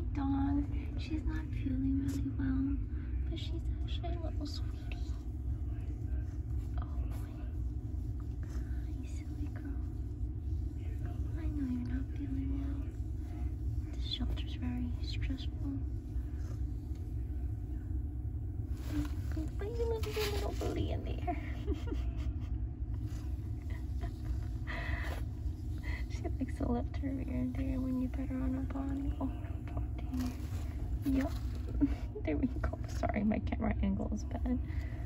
dog. She's not feeling really well, but she's actually a little sweetie. Oh boy. Hi, silly girl. I know you're not feeling well. This shelter's very stressful. But you look like a little bully in there. She likes to lift her ear there when you put her on her body. Oh, poor thing. Yup. There we go. Sorry, my camera angle is bad.